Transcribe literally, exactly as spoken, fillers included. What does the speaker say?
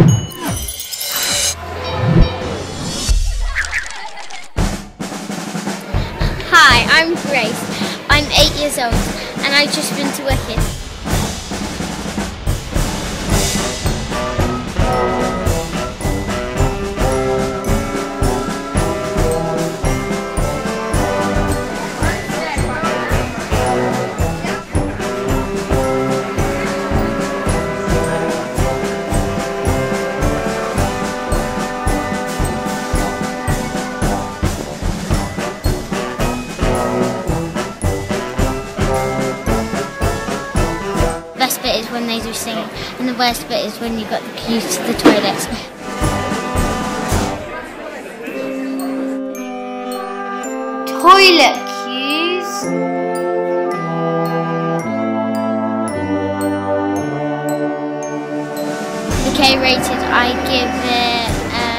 Hi, I'm Grace. I'm eight years old and I've just been to Wicked. The best bit is when they do singing, and the worst bit is when you got the queues to the toilets. Toilet queues. Okay, rated. I give it. Um,